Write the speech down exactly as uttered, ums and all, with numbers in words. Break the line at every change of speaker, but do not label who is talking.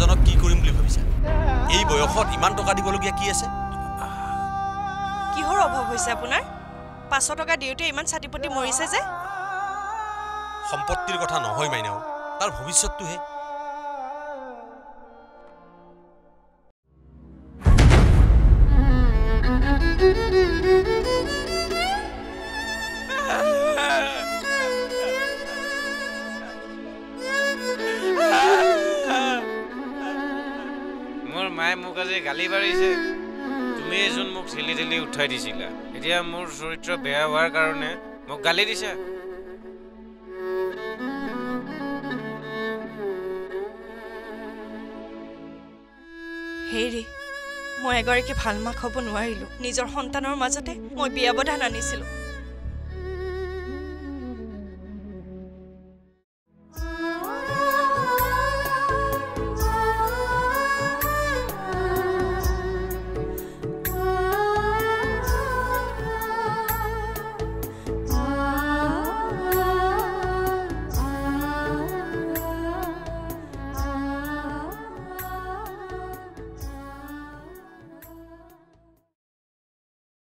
ল'ৰাজনক কি কৰিম বুলি ভাবিছা? এই বয়সত ইমান টকা দিবলগীয়া কি আছে?
কিহৰ অভাৱ হৈছে আপোনাৰ? পাঁচশ টকা দিওঁতে ইমান ছাতিপতি মৰিছে যে?
সম্পত্তিৰ কথা নহয় মাইনাও, তাৰ ভৱিষ্যতটোহে।
মোৰ মায়ে মোক আজি গালি পাৰিছে। তুমিয়ে যোন মোক ঠেলি ঠেলি উঠাই দিছিলা, এতিয়া মোৰ চৰিত্ৰ বেয়া হোৱাৰ কাৰণে মোক গালি দিছা।
হেৰি, মই এগৰাকী ভাল মাক হ'ব নোৱাৰিলোঁ। নিজৰ সন্তানৰ মাজতে মই বিয়া বধান আনিছিলোঁ।